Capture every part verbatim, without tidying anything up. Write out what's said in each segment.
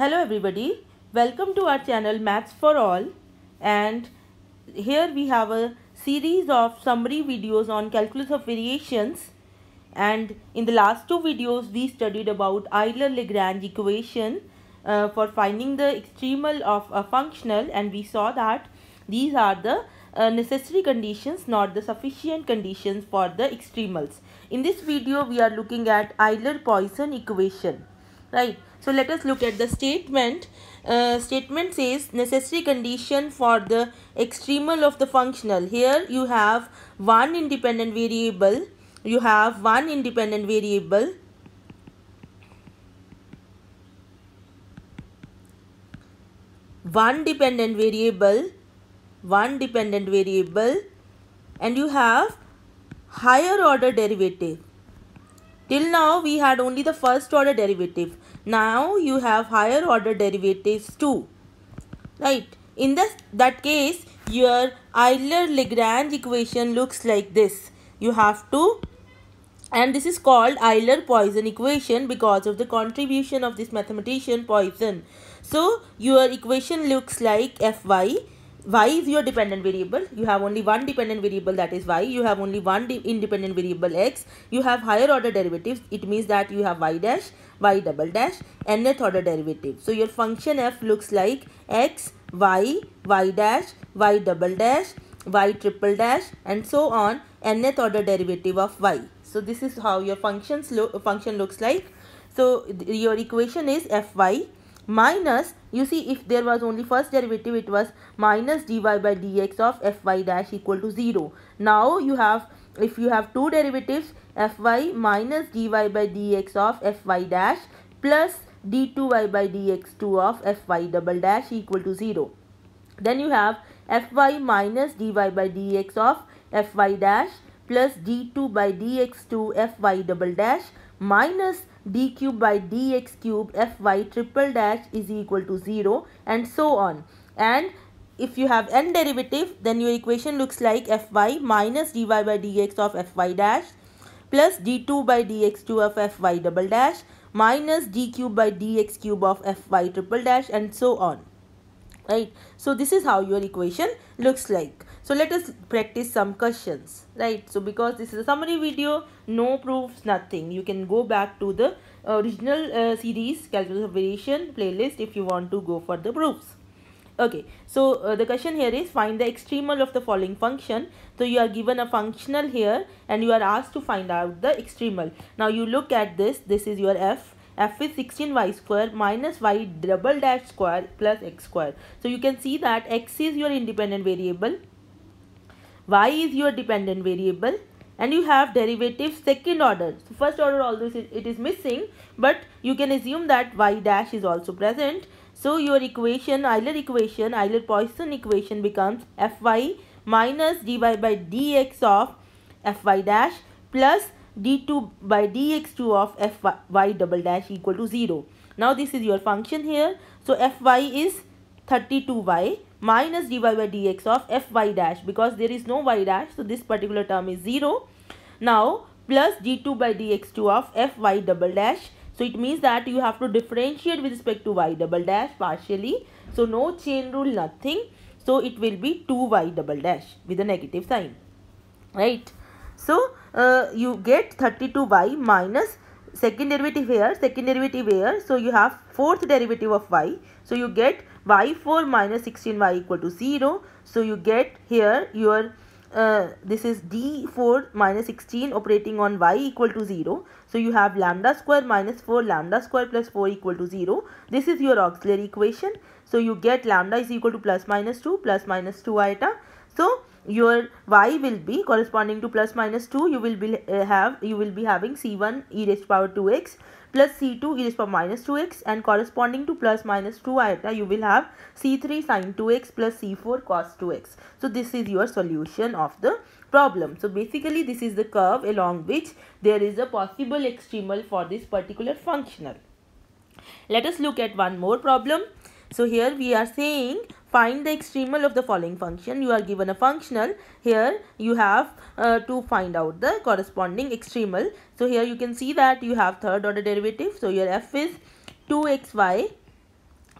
Hello everybody, welcome to our channel Maths for All, and here we have a series of summary videos on calculus of variations. And in the last two videos we studied about Euler-Lagrange equation uh, for finding the extremal of a functional, and we saw that these are the uh, necessary conditions, not the sufficient conditions for the extremals. In this video we are looking at Euler-Poisson equation, right? So let us look at the statement. Uh, statement says necessary condition for the extremal of the functional. Here you have one independent variable. You have one independent variable. One dependent variable. One dependent variable. And you have higher order derivative. Till now we had only the first order derivative. Now you have higher order derivatives too, right? In this, that case your Euler-Lagrange equation looks like this. You have to, and this is called Euler-Poisson equation because of the contribution of this mathematician Poisson. So your equation looks like Fy. Y is your dependent variable. You have only one dependent variable, that is y. You have only one independent variable x. You have higher order derivatives. It means that you have y dash, y double dash, nth order derivative. So your function f looks like x, y, y dash, y double dash, y triple dash, and so on, nth order derivative of y. So this is how your functions lo function looks like. So your equation is Fy minus, you see, if there was only first derivative, it was minus dy by dx of Fy dash equal to zero. Now you have, if you have two derivatives, Fy minus dy by dx of Fy dash plus d two y by dx two of Fy double dash equal to zero. Then you have Fy minus dy by dx of Fy dash plus d two by dx two Fy double dash minus d cube by dx cube Fy triple dash is equal to zero, and so on. And if you have n derivative, then your equation looks like Fy minus dy by dx of Fy dash plus d two by dx two of Fy double dash minus d cube by dx cube of Fy triple dash, and so on, right? So this is how your equation looks like. So let us practice some questions, right? So because this is a summary video, no proofs, nothing. You can go back to the original uh, series calculus of variation playlist if you want to go for the proofs. Okay, so uh, the question here is find the extremal of the following function. So you are given a functional here and you are asked to find out the extremal. Now you look at this. This is your f. F is sixteen y square minus y double dash square plus x square. So you can see that x is your independent variable, y is your dependent variable, and you have derivatives second order. So first order, although it is missing, but you can assume that y dash is also present. So your equation, Euler equation, Euler-Poisson equation becomes Fy minus dy by dx of Fy dash plus d two by dx two of Fy double dash equal to zero. Now this is your function here. So Fy is thirty-two y minus dy by dx of Fy dash, because there is no y dash, so this particular term is zero. Now plus d two by dx two of Fy double dash. So it means that you have to differentiate with respect to y double dash partially. So no chain rule, nothing. So it will be two y double dash with a negative sign, right? So uh, you get thirty-two y minus second derivative here, second derivative here. So you have fourth derivative of y. So you get y four minus sixteen y equal to zero. So you get here your uh, this is d four minus sixteen operating on y equal to zero. So you have lambda square minus four lambda square plus four equal to zero. This is your auxiliary equation. So you get lambda is equal to plus minus two plus minus two iota. So your y will be corresponding to plus minus two. You will be uh, have you will be having c one e raised to power two x plus c two e raised to power minus two x, and corresponding to plus minus two iota you will have c three sin two x plus c four cos two x. So this is your solution of the problem. So basically this is the curve along which there is a possible extremal for this particular functional. Let us look at one more problem. So here we are saying find the extremal of the following function. You are given a functional. Here you have uh, to find out the corresponding extremal. So here you can see that you have third order derivative. So your f is two x y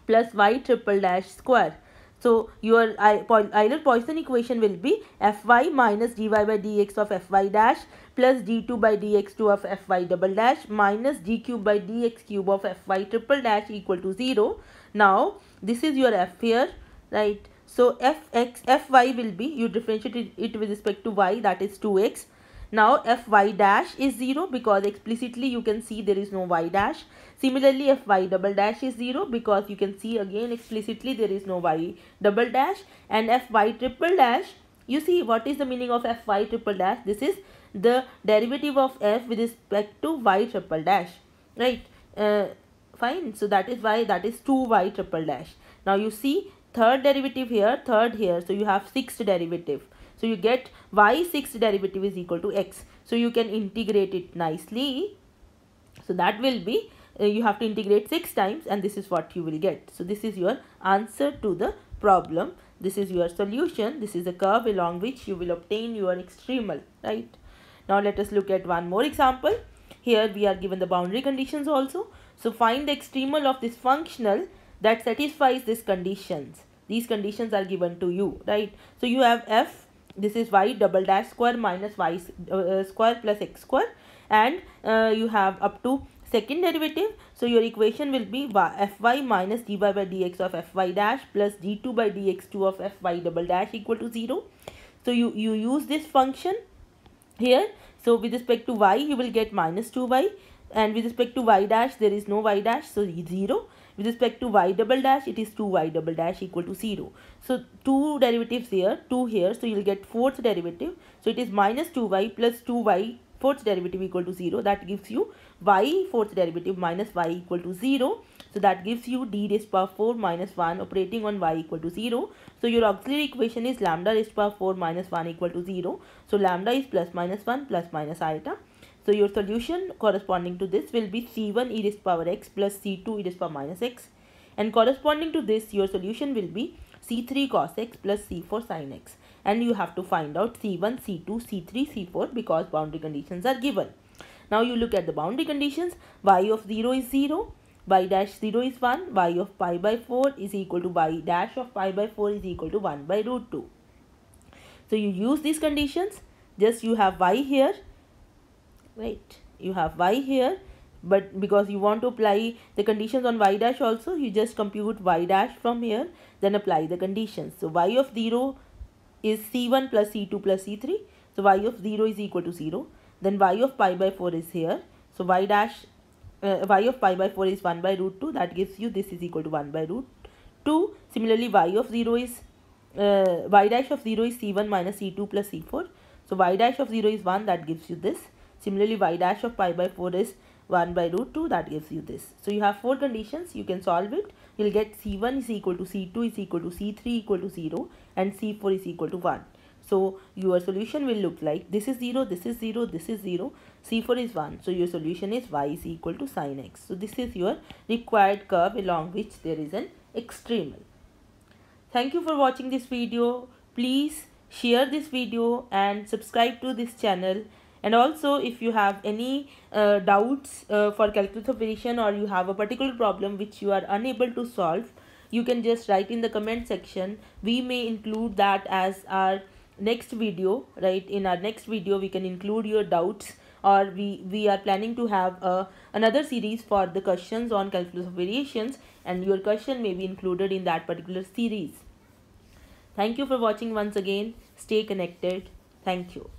plus y triple dash square. So your Euler-Poisson equation will be fy minus dy by dx of fy dash plus d two by dx two of fy double dash minus d cube by dx cube of fy triple dash equal to zero. Now this is your f here, right? So fx fy will be, you differentiate it with respect to y, that is two x. Now fy dash is zero because explicitly you can see there is no y dash. Similarly fy double dash is zero because you can see again explicitly there is no y double dash. And fy triple dash, you see what is the meaning of fy triple dash? This is the derivative of f with respect to y triple dash, right? Uh, fine, so that is why that is two y triple dash. Now you see third derivative here, third here, so you have sixth derivative. So you get y sixth derivative is equal to x. So you can integrate it nicely. So that will be, uh, you have to integrate six times and this is what you will get. So this is your answer to the problem. This is your solution. This is a curve along which you will obtain your extremal, right? Now let us look at one more example. Here we are given the boundary conditions also. So find the extremal of this functional that satisfies these conditions. These conditions are given to you, right? So you have f, this is y double dash square minus y uh, square plus x square, and uh, you have up to second derivative. So your equation will be fy minus dy by dx of fy dash plus d two by dx two of fy double dash equal to zero. So you, you use this function here. So with respect to y you will get minus two y, and with respect to y dash there is no y dash, so zero. With respect to y double dash it is two y double dash equal to zero. So two derivatives here, two here, so you will get fourth derivative. So it is minus two y plus two y fourth derivative equal to zero. That gives you y fourth derivative minus y equal to zero. So that gives you d raised to power four minus one operating on y equal to zero. So your auxiliary equation is lambda raised to power four minus one equal to zero. So lambda is plus minus one plus minus iota. So your solution corresponding to this will be c one e raised to power x plus c two e raised to power minus x, and corresponding to this your solution will be c three cos x plus c four sin x, and you have to find out c one, c two, c three, c four because boundary conditions are given. Now you look at the boundary conditions. Y of zero is zero, y dash zero is one, y of pi by four is equal to y dash of pi by four is equal to one by root two. So you use these conditions, just you have y here, right? You have y here, but because you want to apply the conditions on y dash also, you just compute y dash from here, then apply the conditions. So y of zero is c one plus c two plus c three. So y of zero is equal to zero. Then y of pi by four is here. So y dash uh, y of pi by four is one by root two. That gives you this is equal to one by root two. Similarly y of zero is uh, y dash of zero is c one minus c two plus c four. So y dash of zero is one. That gives you this. Similarly y dash of pi by four is one by root two. That gives you this. So you have four conditions. You can solve it. You will get c one is equal to c two is equal to c three equal to zero and c four is equal to one. So your solution will look like this is zero, this is zero, this is zero, c four is one. So your solution is y is equal to sin x. So this is your required curve along which there is an extremal. Thank you for watching this video. Please share this video and subscribe to this channel. And also if you have any uh, doubts uh, for calculus of variation, or you have a particular problem which you are unable to solve, you can just write in the comment section. We may include that as our next video, right? In our next video we can include your doubts, or we we are planning to have a another series for the questions on calculus of variations, and your question may be included in that particular series. Thank you for watching once again. Stay connected. Thank you.